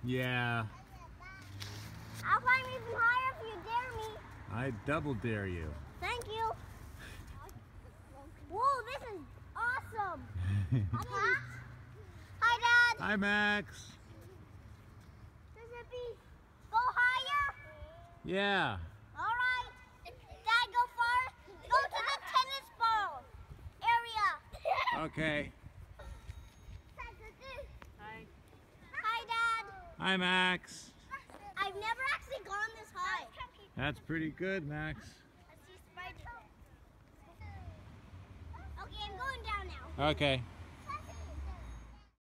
Yeah. I'll climb even higher if you dare me. I double dare you. Thank you. Whoa, this is awesome. Hi, Dad. Hi, Max. Does it go higher? Yeah. All right. Dad, go far. Go to the tennis ball area. Okay. Hi. Hi, Dad. Hi, Max. I've never actually gone this high. That's pretty good, Max. I see spiders. Okay, I'm going down now. Okay.